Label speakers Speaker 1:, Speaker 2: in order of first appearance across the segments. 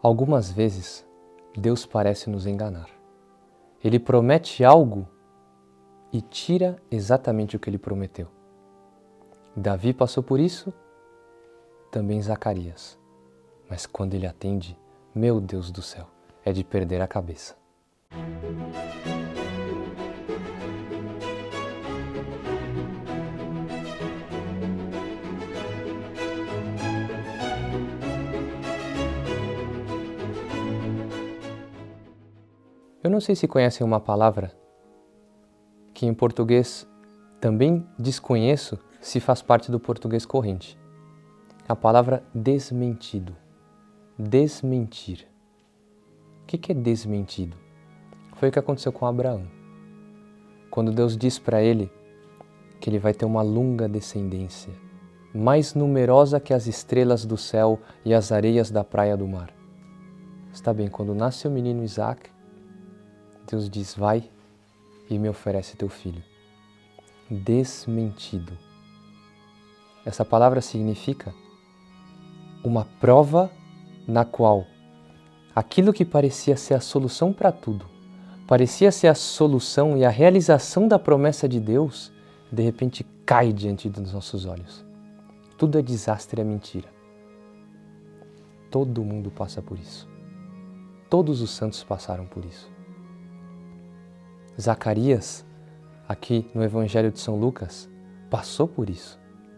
Speaker 1: Algumas vezes, Deus parece nos enganar. Ele promete algo e tira exatamente o que ele prometeu. Davi passou por isso, também Zacarias. Mas quando ele atende, meu Deus do céu, é de perder a cabeça. Eu não sei se conhecem uma palavra que em português também desconheço se faz parte do português corrente. A palavra desmentido. Desmentir. O que é desmentido? Foi o que aconteceu com Abraão. Quando Deus diz para ele que ele vai ter uma longa descendência, mais numerosa que as estrelas do céu e as areias da praia do mar. Está bem, quando nasce o menino Isaac, Deus diz, vai e me oferece teu filho. Desmentido. Essa palavra significa uma prova na qual aquilo que parecia ser a solução para tudo, parecia ser a solução e a realização da promessa de Deus, de repente cai diante dos nossos olhos. Tudo é desastre, é mentira. Todo mundo passa por isso. Todos os santos passaram por isso. Zacarias, aqui no Evangelho de São Lucas, passou por isso.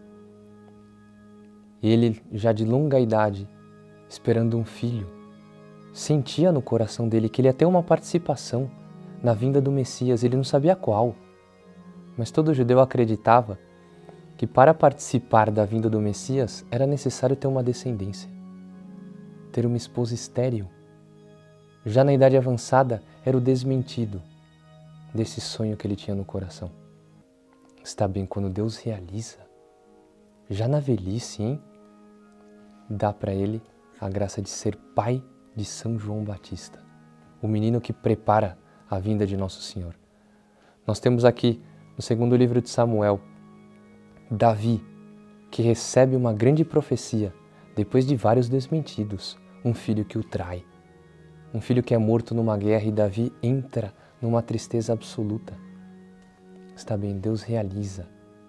Speaker 1: Ele, já de longa idade, esperando um filho, sentia no coração dele que ele ia ter uma participação na vinda do Messias, ele não sabia qual. Mas todo judeu acreditava que para participar da vinda do Messias era necessário ter uma descendência, ter uma esposa estéril. Já na idade avançada era o desmentido desse sonho que ele tinha no coração. Está bem, quando Deus realiza, já na velhice, hein? Dá para ele a graça de ser pai de São João Batista, o menino que prepara a vinda de Nosso Senhor. Nós temos aqui, no segundo livro de Samuel, Davi, que recebe uma grande profecia, depois de vários desmentidos, um filho que o trai, um filho que é morto numa guerra e Davi entra numa tristeza absoluta. Está bem, Deus realiza.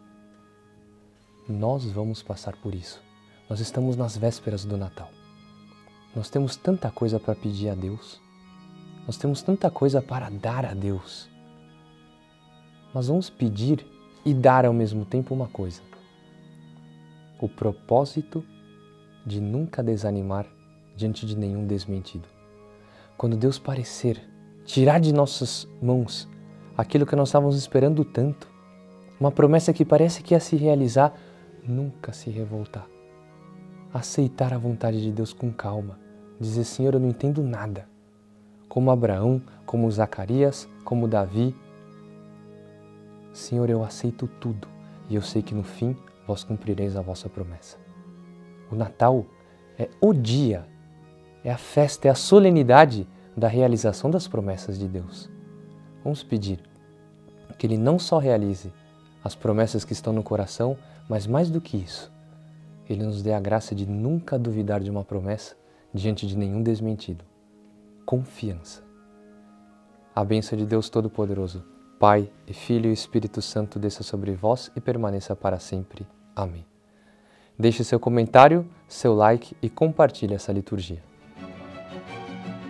Speaker 1: Nós vamos passar por isso. Nós estamos nas vésperas do Natal. Nós temos tanta coisa para pedir a Deus. Nós temos tanta coisa para dar a Deus. Mas vamos pedir e dar ao mesmo tempo uma coisa. O propósito de nunca desanimar diante de nenhum desmentido. Quando Deus parecer tirar de nossas mãos aquilo que nós estávamos esperando tanto, uma promessa que parece que ia se realizar, nunca se revoltar. Aceitar a vontade de Deus com calma, dizer, Senhor, eu não entendo nada. Como Abraão, como Zacarias, como Davi. Senhor, eu aceito tudo e eu sei que no fim vós cumprireis a vossa promessa. O Natal é o dia, é a festa, é a solenidade da realização das promessas de Deus. Vamos pedir que Ele não só realize as promessas que estão no coração, mas mais do que isso, Ele nos dê a graça de nunca duvidar de uma promessa diante de nenhum desmentido. Confiança. A bênção de Deus Todo-Poderoso, Pai e Filho e Espírito Santo desça sobre vós e permaneça para sempre. Amém. Deixe seu comentário, seu like e compartilhe essa liturgia.